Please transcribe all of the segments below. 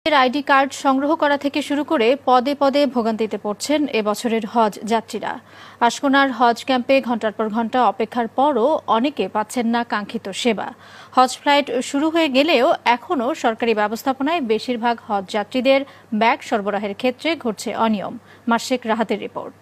ID card সংগ্রহ করা থেকে শুরু করে পদে পদে ভোগান্তিতে পড়ছেন এবছরের হজ যাত্রীরা। আশকোনার হজ ক্যাম্পে ঘণ্টার পর ঘণ্টা অপেক্ষার পরও অনেকে পাচ্ছেন না কাঙ্ক্ষিত সেবা। হজ ফ্লাইট শুরু হয়ে গেলেও এখনও সরকারি ব্যবস্থাপনায় বেশিরভাগ হজ যাত্রীদের ব্যাগ সরবরাহের ক্ষেত্রে ঘটছে অনিয়ম। মাসেক রাহাতের রিপোর্ট।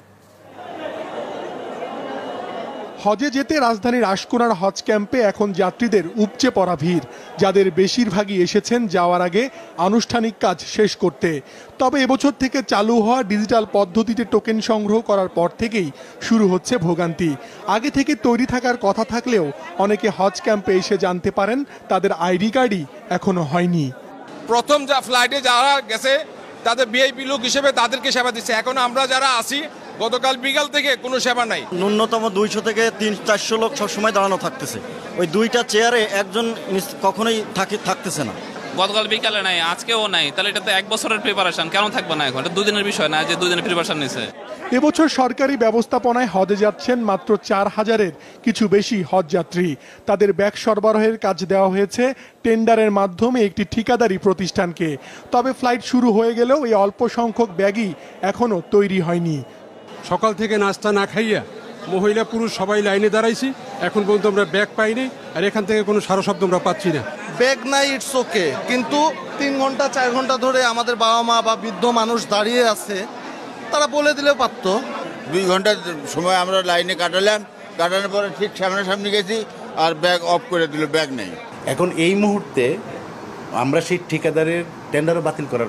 হজে যেতে রাজধানীর আশকোনার হজ ক্যাম্পে এখন যাত্রীদের উপচে পড়া ভিড়, যাদের বেশিরভাগই এসেছেন যাওয়ার আগে আনুষ্ঠানিক কাজ শেষ করতে। তবে এবছর থেকে চালু হওয়া ডিজিটাল পদ্ধতিতে টোকেন সংগ্রহ করার পর থেকেই শুরু হচ্ছে ভোগান্তি। আগে থেকে তৈরি থাকার কথা থাকলেও অনেকে হজ ক্যাম্পে এসে জানতে পারেন তাদের আইডি কার্ডই এখনো হয়নি। প্রথম যা ফ্লাইটে যারা গেছে তাদের ভিআইপি লোক হিসেবে তাদেরকে সেবা দিচ্ছে। এখন আমরা যারা আসি গতকাল বিকাল থেকে কোনো সেবা নাই। ন্যূনতম 200 থেকে 300-400 লোক সবসময় দাঁড়ানো থাকতেছে। ওই দুইটা চেয়ারে একজন কখনোই থাকতেছে না। গতকাল বিকালে নাই, আজকেও নাই, তাহলে এটা তো 1 বছরের প্রিপারেশন, কেন থাকবে না? এখন এটা 2 দিনের বিষয় না যে 2 দিনের প্রিপারেশন নিছে। এবছর সরকারি ব্যবস্থাপনায় হজে যাচ্ছেন মাত্র 4000-এর কিছু বেশি হজ যাত্রী। তাদের ব্যাগ সরবরাহের কাজ দেওয়া হয়েছে টেন্ডারের মাধ্যমে একটি ঠিকাদারি প্রতিষ্ঠানকে। তবে ফ্লাইট শুরু হয়ে গেলেও এই অল্প সংখ্যক ব্যাগই এখনো তৈরি হয়নি। সকাল থেকে নাস্তা না খাইয়া মহিলা পুরুষ সবাই লাইনে দাঁড়াইছি, এখন পর্যন্ত আমরা ব্যাগ পাইনি, আর এখান থেকে কোনো সারা শব্দ আমরা পাচ্ছি না। ব্যাগ নাই, ইটস ওকে, কিন্তু 3 ঘন্টা 4 ঘন্টা ধরে আমাদের বাবা মা বা বৃদ্ধ মানুষ দাঁড়িয়ে আছে, তারা বলে দিলেও পারত। 2 ঘন্টা সময় আমরা লাইনে কাটানোর পরে ঠিক সামনাসামনি গেছি আর ব্যাগ অফ করে দিল, ব্যাগ নেই। এখন এই মুহূর্তে আমরা সেই ঠিকাদারের টেন্ডারও বাতিল করার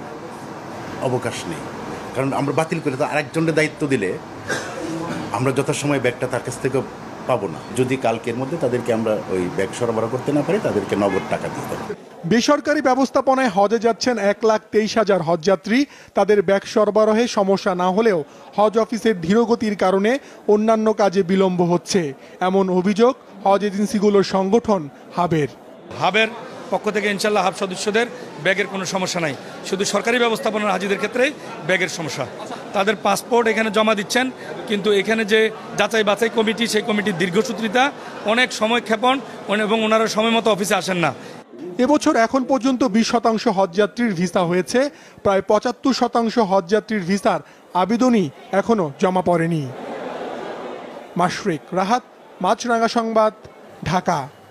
অবকাশ নেই, কারণ আমরা বাতিল করে তো আরেকজনের দায়িত্ব দিলে আমরা যথাসময় ব্যাগটা তার কাছ থেকে পাবো না। যদি কালকের মধ্যে তাদেরকে আমরা ওই ব্যাগ সরবরাহ করতে না পারি, তাদেরকে নগদ টাকা দিতে হবে। বেসরকারি ব্যবস্থাপনায় হজে যাচ্ছেন 1,23,000 হজযাত্রী। তাদের ব্যাগ সরবরাহে সমস্যা না হলেও হজ অফিসের ধীরগতির কারণে অন্যান্য কাজে বিলম্ব হচ্ছে, এমন অভিযোগ হজ এজেন্সিগুলোর সংগঠন হাবের পক্ষ থেকে। ইনশাল্লাহ হাব সদস্যদের ব্যাগের কোনো সমস্যা নাই, শুধু সরকারি ব্যবস্থাপনার হাজিদের ক্ষেত্রেই ব্যাগের সমস্যা। তাদের পাসপোর্ট এখানে জমা দিচ্ছেন, কিন্তু এখানে যে যাচাই বাছাই কমিটি, সেই কমিটির দীর্ঘসূত্রিতা, অনেক সময় ক্ষেপণ এবং ওনারা সময় মতো অফিসে আসেন না। এবছর এখন পর্যন্ত 20% হজযাত্রীর ভিসা হয়েছে, প্রায় 75% হজযাত্রীর ভিসার আবেদনই এখনো জমা পড়েনি। মাসেক রাহাত, মাছরাঙা সংবাদ, ঢাকা।